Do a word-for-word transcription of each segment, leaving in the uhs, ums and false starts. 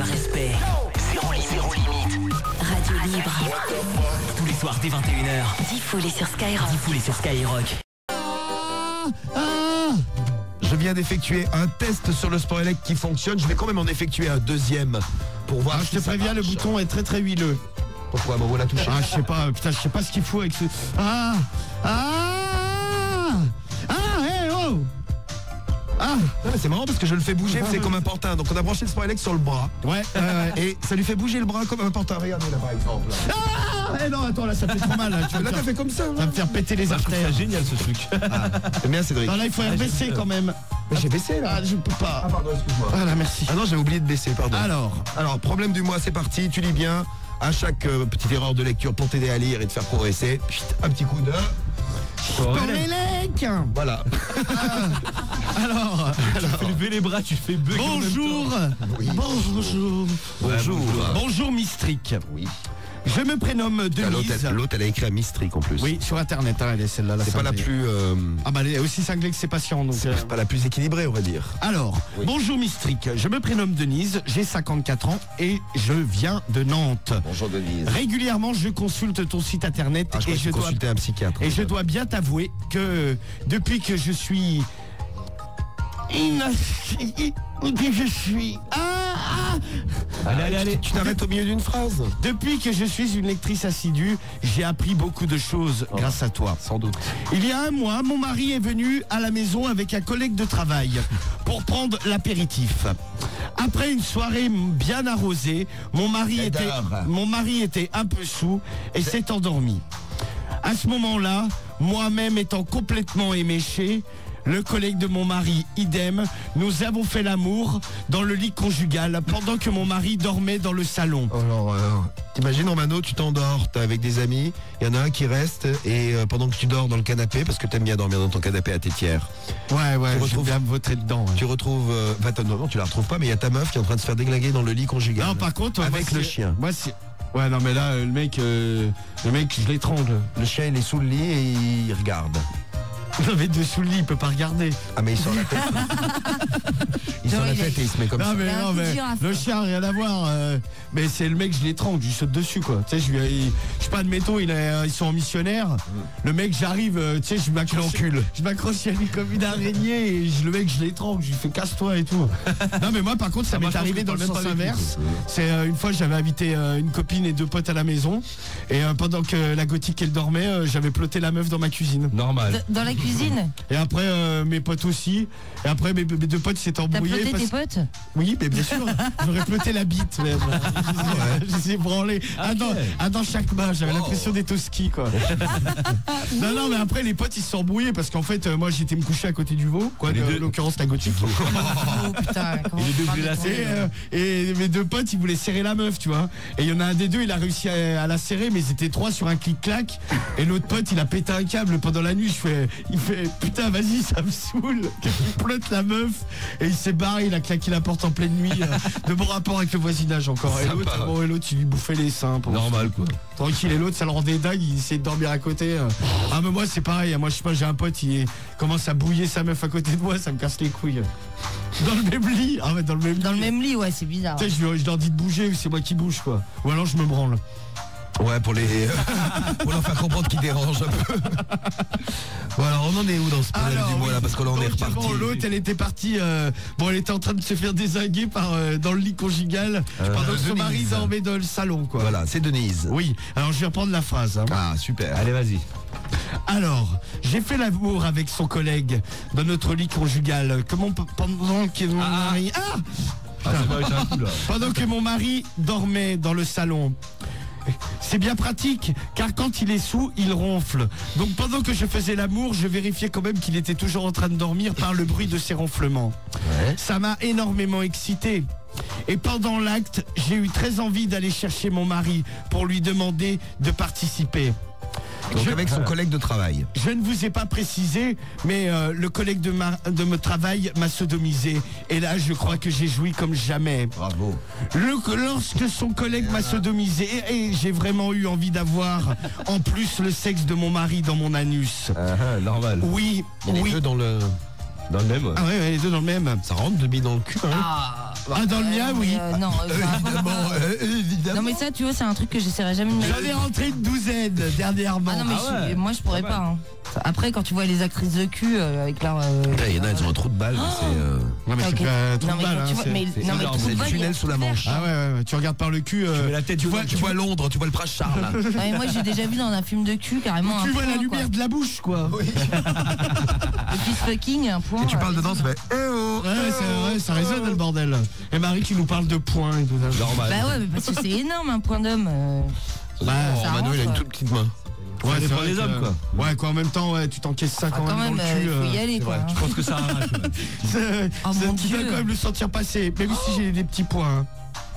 le respect. Zéro limite, zéro limite. Radio libre. Tous les soirs dès vingt et une heures. Diffoulé sur Skyrock. Diffoulé sur Skyrock. Ah, ah. Je viens d'effectuer un test sur le Sport Elect qui fonctionne. Je vais quand même en effectuer un deuxième pour voir. Ah, si je te ça préviens, marche. le bouton est très très huileux. Pourquoi Bon, l'a touché. Ah, je sais pas, putain, je sais pas ce qu'il faut avec ce. Ah Ah Ah Hé oh Ah Non, mais c'est marrant parce que je le fais bouger, c'est comme un pantin. Donc on a branché le Sport Elect sur le bras. Ouais, ouais, ouais. Et ça lui fait bouger le bras comme un pantin. Regardez là par exemple. Ah Eh non, attends, là ça fait trop mal. Là, tu vas Là me t'as faire, fait comme ça. ça va me faire péter les artères. C'est génial ce truc. J'aime bien Cédric. Non, là il faut baisser quand même. Mais j'ai baissé là. Ah, je peux pas. Ah pardon, excuse-moi. Ah là, merci. Ah non, j'avais oublié de baisser, pardon. Alors, Alors, problème du mois, c'est parti, tu lis bien. À chaque euh, petite erreur de lecture pour t'aider à lire et te faire progresser, chut, un petit coup de... Sport Elect. Voilà. Alors, Tu fais lever les bras, tu fais bugger. en même bonjour. Oui. Bonjour. Bonjour. Bonjour Mistric. Oui. Je me prénomme L'autre, Denise. elle, l'autre, elle a écrit à Mistric en plus. Oui, sur internet, hein, elle est celle-là. C'est pas la cinglée. plus... euh, Ah bah elle est aussi cinglée que ses patients. Donc, c'est euh, pas la plus équilibrée, on va dire. Alors, Oui. bonjour Mistric, je me prénomme Denise, j'ai cinquante-quatre ans et je viens de Nantes. Bonjour Denise. Régulièrement, je consulte ton site internet Ah, je crois et, que je tu dois, consultais un psychiatre. et je dois bien t'avouer que depuis que je suis... Inassi- que je suis... Ah, ah Allez, allez, allez. Tu t'arrêtes au milieu d'une phrase. Depuis que je suis une lectrice assidue, j'ai appris beaucoup de choses grâce à toi. Sans doute. Il y a un mois, mon mari est venu à la maison avec un collègue de travail pour prendre l'apéritif. Après une soirée bien arrosée, mon mari, était, J'adore. mon mari était un peu saoul et s'est endormi. À ce moment-là, moi-même étant complètement éméché, le collègue de mon mari, idem, nous avons fait l'amour dans le lit conjugal pendant que mon mari dormait dans le salon. Alors, euh, t'imagines Romano, tu t'endors, t'es avec des amis, il y en a un qui reste et euh, pendant que tu dors dans le canapé, parce que t'aimes bien dormir dans ton canapé à tétière, Ouais, ouais, Tu je retrouves- viens me voter dedans. ouais. tu retrouves... Euh, bah, t'as- non, non, tu la retrouves pas, mais il y a ta meuf qui est en train de se faire déglinguer dans le lit conjugal. Non, par contre, Avec moi, le c'est- chien. Moi, c'est. Ouais, non, mais là, euh, le mec, euh, le mec, je l'étrangle. Le chien, il est sous le lit et il regarde. Non, mais dessous le lit, il peut pas regarder. Ah, mais il sort la tête. il sort Non, la il tête est- et il se met comme Non, ça. mais, Il a un non, coup de mais girafe. le chien, rien à voir. euh, mais c'est le mec, je l'étrangle, je lui saute dessus, quoi. Tu sais, je lui. il- Je sais pas, admettons, il est, ils sont en missionnaire. Le mec, j'arrive, euh, tu sais, je m'accroche. l'encule. Je m'accroche à lui comme une araignée et je- le mec, je l'étrangle, je lui fais casse-toi et tout. Non, mais moi, par contre, ça, Ça m'est marche, arrivé je dans le parle même sens pas avec lui, inverse. C'est euh, une fois, j'avais invité euh, une copine et deux potes à la maison. Et euh, pendant que la gothique, elle dormait, euh, j'avais ploté la meuf dans ma cuisine. Normal. Dans la cuisine. Et après, euh, mes potes aussi. Et après, mes, mes deux potes s'étaient T'as embrouillés. ploté parce- tes potes? Oui, mais bien sûr. J'aurais flotté la bite même. Je les ai branlés. Ah, dans, ah, dans chaque main, j'avais l'impression d'être au ski, quoi. Non, non, mais après, les potes, ils se sont embrouillés parce qu'en fait, euh, moi, j'étais me coucher à côté du veau, quoi, Les de- deux. en l'occurrence, la gothique. Oh putain, comment Et les deux tu parles de glacés, ton- Et, euh, et mes deux potes, ils voulaient serrer la meuf, tu vois. Et il y en a un des deux, il a réussi à, à la serrer, mais ils étaient trois sur un clic-clac. Et l'autre pote, il a pété un câble pendant la nuit. Je fais, il fait, putain, vas-y, ça me saoule. Il plotte la meuf. Et il s'est barré, il a claqué la porte en pleine nuit. euh, de bon rapport avec le voisinage encore. Et Sympa, l'autre, ouais. bon, et l'autre, il lui bouffait les seins. Pour Normal quoi. Tranquille, et l'autre, ça le rendait dingue, il essayait de dormir à côté. euh. Ah, mais moi, c'est pareil. Moi, je sais pas, j'ai un pote, il est- commence à bouiller sa meuf à côté de moi, ça me casse les couilles. Dans le même lit. Ah, ouais, dans le même Dans lit. le même lit, ouais, c'est bizarre. Tu sais, je, lui- je leur dis de bouger, c'est moi qui bouge, quoi. Ou alors je me branle. Ouais, pour les pour leur faire comprendre qu'ils dérangent un peu. Bon, alors on en est où dans ce problème du mois oui. là? Parce que là on est Donc, reparti. bon, l'autre, elle était partie. euh, bon, elle était en train de se faire désinguer par, euh, dans le lit conjugal. Euh, pendant que son Denise. mari dormait dans le salon, quoi. Voilà, c'est Denise. Oui, alors je vais reprendre la phrase. hein. Ah, super. Allez, vas-y. Alors, j'ai fait l'amour avec son collègue dans notre lit conjugal. Comment pe- pendant que mon mari. Ah Ah, c'est pas c'est un coup là. Pendant que mon mari dormait dans le salon. C'est bien pratique, car quand il est sous, il ronfle. Donc pendant que je faisais l'amour, je vérifiais quand même qu'il était toujours en train de dormir par le bruit de ses ronflements. Ouais. Ça m'a énormément excité. Et pendant l'acte, j'ai eu très envie d'aller chercher mon mari pour lui demander de participer. Donc Je- avec son collègue de travail. Je ne vous ai pas précisé, mais euh, le collègue de, ma, de mon travail m'a sodomisé. Et là, je crois que j'ai joui comme jamais. Bravo. Le- lorsque son collègue m'a sodomisé, et, et j'ai vraiment eu envie d'avoir en plus le sexe de mon mari dans mon anus. Ah, ah, normal. Oui, Il y a les oui. deux dans le. Dans le même. Ouais. Ah ouais, ouais, les deux dans le même. Ça rentre demi dans le cul, hein. Ah, Ah, dans le mien, Euh, oui. mais, euh, non, euh, enfin, Évidemment, euh, évidemment. non mais ça tu vois c'est un truc que j'essaierai jamais de me J'en ai rentré une douzaine dernièrement. Ah non mais Ah je- ouais, moi je pourrais pas. hein. Après quand tu vois les actrices de cul euh, avec leur. euh, Putain, il y en a, elles ont un trou de balle. c'est, euh, Ouais, mais ok. c'est pas trop Non mais mal, quand hein, tu vois, c'est- mais c'est non mais énorme, tout c'est le va, il y a tunnel sous la tout Manche. vert. Ah ouais, ouais, ouais, tu regardes par le cul. euh, Tu mets la tête tu vois, dedans, Tu vois Londres, tu vois le prince Charles. Ouais, mais moi j'ai déjà vu dans un film de cul carrément tu un vois la point, lumière quoi. de la bouche, quoi. Le fist fucking un point. Et tu parles euh, dedans, ça fait eh oh, Ouais, eh c'est oh, vrai, ça eh résonne oh. le bordel. Et Marie qui nous parle de points et tout ça. Normal. Bah ouais mais parce que c'est énorme un point d'homme. euh. Bah, Oh, ça Mano, rentre, il a une quoi. toute petite main. ouais, Ça c'est dépend vrai des que- hommes, quoi. Ouais, quoi, en même temps, ouais, tu t'encaisses ça Ah, quand, quand même même dans euh, le il cul. faut y euh, aller C'est quoi. vrai, je pense que ça arrache. ouais. c'est- Oh, c'est- mon tu dois Dieu. quand même le sentir passer, même si j'ai des petits points. hein.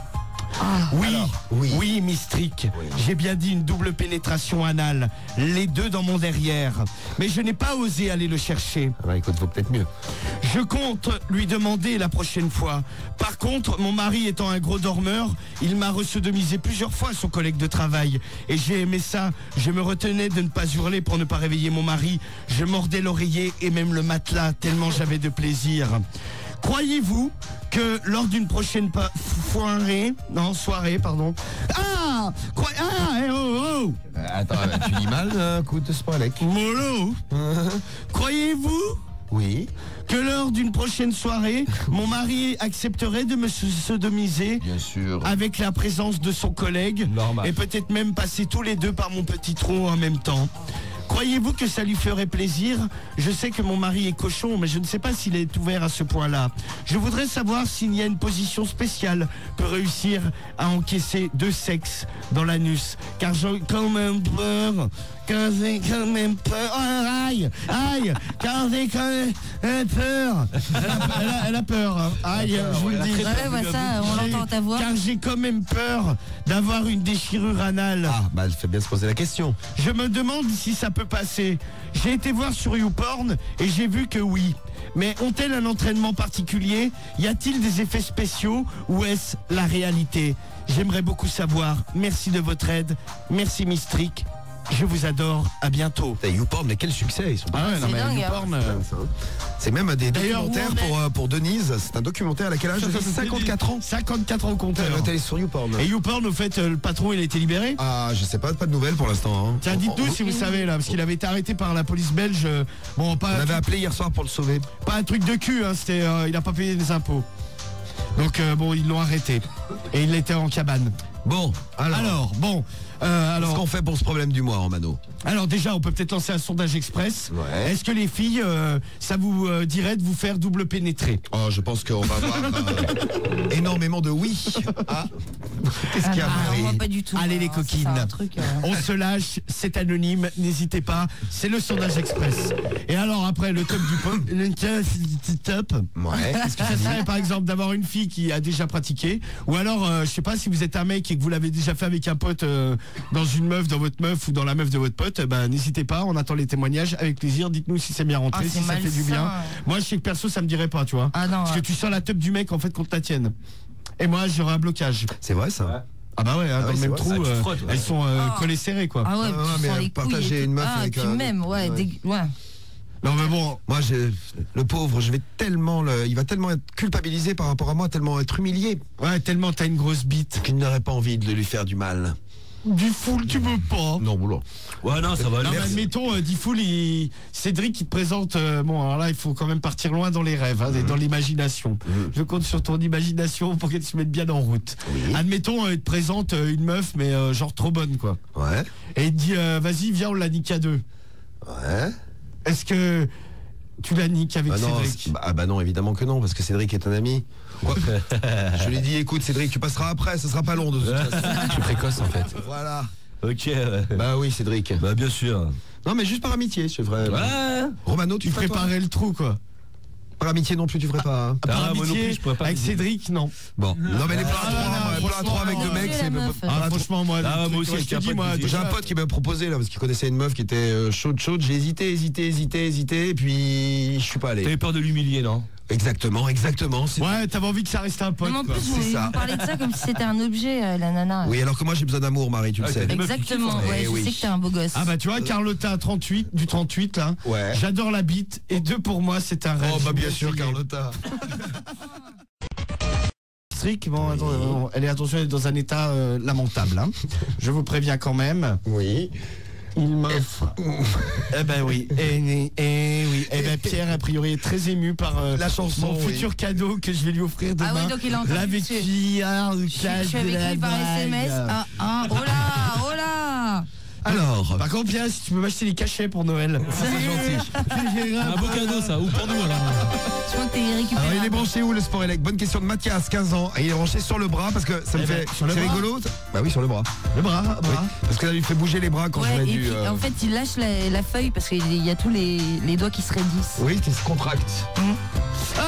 Ah. Oui, oui. oui, Mistrick. J'ai bien dit une double pénétration anale. Les deux dans mon derrière. Mais je n'ai pas osé aller le chercher. Ah bah écoute, vaut peut-être mieux. Je compte lui demander la prochaine fois. Par contre, mon mari étant un gros dormeur, il m'a resodomisé plusieurs fois à son collègue de travail. Et j'ai aimé ça. Je me retenais de ne pas hurler pour ne pas réveiller mon mari. Je mordais l'oreiller et même le matelas, tellement j'avais de plaisir. Croyez-vous que lors d'une prochaine pa- foirée, non, soirée, pardon. Ah, croy- ah, eh, oh, oh, Euh, attends, euh, tu dis mal, un coup de Spalek. mollo. Croyez-vous Oui. que lors d'une prochaine soirée, mon mari accepterait de me so- sodomiser Bien sûr. avec la présence de son collègue Normal. et peut-être même passer tous les deux par mon petit trou en même temps. Croyez-vous que ça lui ferait plaisir? Je sais que mon mari est cochon, mais je ne sais pas s'il est ouvert à ce point-là. Je voudrais savoir s'il y a une position spéciale pour réussir à encaisser deux sexes dans l'anus. Car j'ai quand même peur, car j'ai quand même peur. Oh, aïe, aïe, car j'ai quand même peur. Elle a, elle a- elle a peur. hein. Aïe, je vous le dis. Ouais bah ça on J'ai- l'entend ta voix. Car j'ai quand même peur d'avoir une déchirure anale. Ah, bah elle fait bien se poser la question. Je me demande si ça peut passer. J'ai été voir sur YouPorn et j'ai vu que oui. Mais ont-elles un entraînement particulier? Y a-t-il des effets spéciaux ou est-ce la réalité? J'aimerais beaucoup savoir. Merci de votre aide. Merci Mistrick. Je vous adore. À bientôt. Putain, YouPorn, mais quel succès ils sont. Ah ouais, non, mais dingue, YouPorn. C'est même des D'ailleurs, documentaires où on est pour, euh, pour Denise. C'est un documentaire à laquelle âge? cinquante-quatre ans. cinquante-quatre ans compteur. Elle est allée sur YouPorn. Et YouPorn, au fait, euh, le patron, il a été libéré? Ah, je sais pas, pas de nouvelles pour l'instant. Hein. Tiens, dites-nous on, si vous savez là, parce qu'il avait été arrêté par la police belge. euh, Bon, on pas, avait appelé hier soir pour le sauver. pas un truc de cul, hein, c'était, euh, il a pas payé des impôts. Donc euh, bon, ils l'ont arrêté et il était en cabane. Bon, alors, Alors, bon, euh, qu'est-ce alors, qu'on fait pour ce problème du mois, en Mano? alors déjà, on peut peut-être lancer un sondage express. Ouais. Est-ce que les filles, euh, ça vous euh, dirait de vous faire double pénétrer? Oh, je pense qu'on va avoir euh, énormément de oui. Ah, qu'est-ce qu'il y a, Ah, Marie? moi pas du tout. Allez, les Alors, ça, coquines. c'est un truc, euh, On se lâche, c'est anonyme, n'hésitez pas, c'est le sondage express. Et alors après, le top du pop, le top. Ouais. Est-ce que ça serait par exemple d'avoir une fille qui a déjà pratiqué, ou alors euh, je sais pas si vous êtes un mec et que vous l'avez déjà fait avec un pote euh, dans une meuf, dans votre meuf ou dans la meuf de votre pote, eh ben n'hésitez pas, on attend les témoignages avec plaisir. Dites-nous si c'est bien rentré, Ah, si c'est ça fait du malsain. bien. Moi je sais que perso ça me dirait pas, tu vois. Ah non. Parce que ouais. tu sens la teub du mec en fait contre la tienne. Et moi j'aurais un blocage. C'est vrai ça? Ah bah ouais, hein, Ah dans oui, le c'est même vrai, trou, ça, tu euh, frottes, ouais. elles sont euh, Ah. collées serrées quoi. Ah ouais, Ah, tu mais sens les partager couilles et une tout. meuf Ah, avec puis un- même, ouais, ouais. dég- ouais. Non mais bon, Moi, j'ai le pauvre, je vais tellement, le, il va tellement être culpabilisé par rapport à moi, tellement être humilié, ouais, tellement t'as une grosse bite. qu'il n'aurait pas envie de lui faire du mal. Du full tu veux pas. Non, boulot. Ouais, non, ça va Non, aller. mais admettons, euh, Diffoul, il... Cédric, il te présente. euh, bon, alors là, il faut quand même partir loin dans les rêves, hein, et dans l'imagination. Je compte sur ton imagination pour qu'elle se mette bien en route. Oui. Admettons, euh, il te présente euh, une meuf, mais euh, genre trop bonne, quoi. Ouais. Et il te dit, euh, vas-y, viens, on la nique à deux. Ouais. Est-ce que tu la niques avec Bah non, Cédric? c'est- bah, ah bah non, évidemment que non, parce que Cédric est un ami. Quoi Je lui ai dit, écoute Cédric, tu passeras après, ce sera pas long de toute façon. Je suis précoce en fait. Voilà. Ok, ouais. Bah oui, Cédric. Bah bien sûr. Non, mais juste par amitié, je ferais. Ouais. Romano, tu Tu ferais toi préparais le trou, quoi. Par amitié non plus, tu ferais pas. hein. Par Ah, moi non amitié, plus, je pourrais pas avec me dire. Cédric, non. Bon. Non, mais les plans à Ah, trois, non, ouais, non, plans à trois avec deux franchement, mecs, la c'est. meuf. pas- Ah, pas trop. franchement, moi, Ah, le moi truc, aussi, ouais, avec je te un dis, pote moi, qui dit- J'ai un déjà- pote qui m'a proposé là parce qu'il connaissait une meuf qui était euh, chaude chaude, j'ai hésité, hésité, hésité, hésité et puis je suis pas allé. T'avais peur de l'humilier, non? Exactement, exactement. c'est- Ouais, t'avais envie que ça reste un pote, Non, mais en quoi. plus, c'est vous, ça. vous parlez de ça comme si c'était un objet, euh, la nana. Oui, alors que moi j'ai besoin d'amour, Marie, tu le Ah, sais. t'as des meufs qui Exactement, kiffent, hein. ouais, Eh je oui. sais que t'es un beau gosse. Ah bah tu vois, Carlotta trente-huit, du trente-huit là. Ouais. J'adore la bite et deux pour moi c'est un rêve. Oh bah bien sûr, J'ai essayé. Carlotta. Mistrick, bon, attends, euh, elle est, attention, elle est dans un état euh, lamentable. Hein. Je vous préviens quand même. Oui. Il m'offre. Eh ben oui. Et, et, et oui. Eh ben Pierre, a priori, est très ému par euh, La chanson, mon oui. futur cadeau que je vais lui offrir demain. Ah oui, donc il a entendu La dessus. vécuillard, le Je suis avec lui par S M S. Ah, ah, oh là, oh là. Alors, Par contre, Pierre, si tu peux m'acheter les cachets pour Noël. c'est gentil. Un beau cadeau ça, ou pour nous alors. Je crois que t'es récupéré. Alors, il est branché où le sport élect? Bonne question de Mathias, quinze ans. Et il est branché sur le bras parce que ça me Eh ben, fait. sur le C'est bras. rigolo. Bah oui, sur le bras. Le bras, Oui. bras. Parce que ça lui fait bouger les bras quand Ouais, je mets et du. puis euh, en fait, il lâche la, la feuille parce qu'il y a tous les, les doigts qui se raidissent. Oui, qui se contracte. Ah,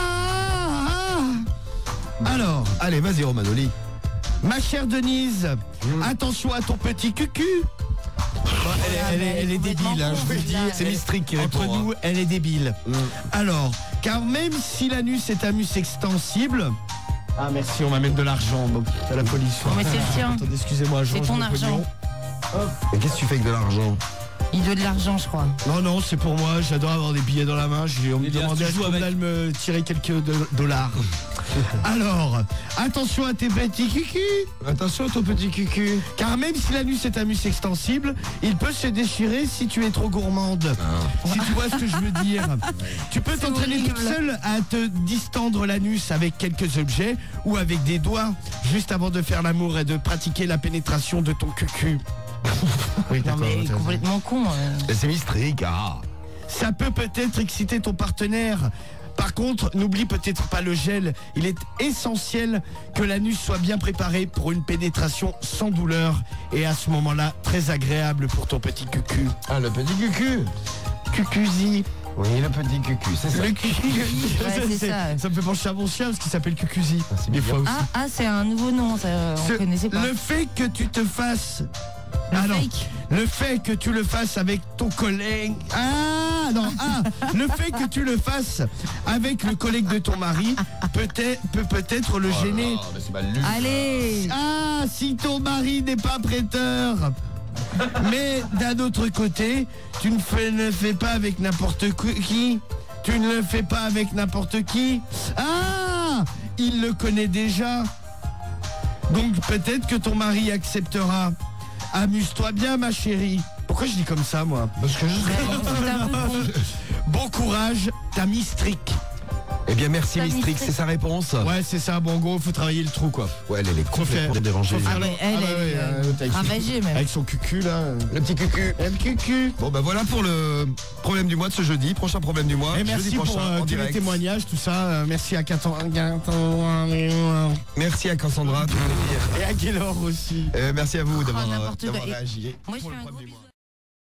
ah. Alors, Allez, vas-y, Romanoli. ma chère Denise, Mm. attention à ton petit cucu. Bon, elle, est, elle, est, elle est débile, hein, je vous le dis. C'est Mistrick qui Entre répond. nous, elle est débile. Mm. Alors, car même si l'anus est un mus extensible. Ah merci, on m'amène de l'argent. Bon, à la police. Mais c'est le tien. Attendez, excusez-moi, je C'est range ton mon argent. pognon. Et qu'est-ce que tu fais avec de l'argent? Il doit de l'argent, je crois. Non, non, c'est pour moi. J'adore avoir des billets dans la main. J'ai- On me Elias, demandait tu à ce joues qu'on avec. allait me tirer quelques do- dollars. Alors, attention à tes petits cucus. Attention, ton petit cucu. Car même si l'anus est un mus extensible, il peut se déchirer si tu es trop gourmande. Si tu vois ce que je veux dire. Tu peux C'est t'entraîner horrible. toute seule à te distendre l'anus avec quelques objets ou avec des doigts, juste avant de faire l'amour et de pratiquer la pénétration de ton cucu. Oui, Non, d'accord. mais t'as- complètement con. euh. Et c'est Mistrick, ah. Ça peut peut-être exciter ton partenaire. Par contre, n'oublie peut-être pas le gel. Il est essentiel que l'anus soit bien préparé pour une pénétration sans douleur et à ce moment-là très agréable pour ton petit cucu. Ah, le petit cucu. Cucusi. Oui, le petit cucu, c'est ça. Le cucu. Ouais, c'est ça. Ça me fait pencher à mon chien parce qu'il s'appelle Cucusi. c'est Des mignon. fois aussi. Ah, ah c'est un nouveau nom, ça, on Ce- connaissait pas. Le fait que tu te fasses. Le Ah non. fake. Le fait que tu le fasses avec ton collègue. Ah non, ah, le fait que tu le fasses avec le collègue de ton mari peut-être peut peut-être le gêner. Oh, mais c'est mal lu. Allez. Ah, si ton mari n'est pas prêteur. Mais d'un autre côté, tu ne fais, ne fais pas avec n'importe qui. Tu ne le fais pas avec n'importe qui. Ah, il le connaît déjà. Donc peut-être que ton mari acceptera. Amuse-toi bien, ma chérie. Pourquoi je dis comme ça, moi? Parce que je C'est un peu con. Bon courage, ta Mistrick. Eh bien, merci T'as Mistrick, Mistrick. c'est sa réponse. Ouais, c'est ça. Bon, en gros, faut travailler le trou, quoi. Ouais, elle, elle est complètement faire- dérangée. faut faire Ah, mais elle, Ah, bah elle, ouais, euh, euh, avec son- ravagée, même. Avec son cucu, là. Le petit cucu. Le cucu. Bon, bah voilà pour le problème du mois de ce jeudi. Prochain problème du mois. Et jeudi merci prochain, pour euh, en tous les direct. témoignages, tout ça. Euh, merci à Catan- Catan- Merci à Cassandra. tout plaisir. et à Gaylor aussi. Euh, merci à vous d'avoir Oh, n'importe d'avoir quoi. Et- réagi. Moi, je Pour fais le un problème gros du mois. bisou.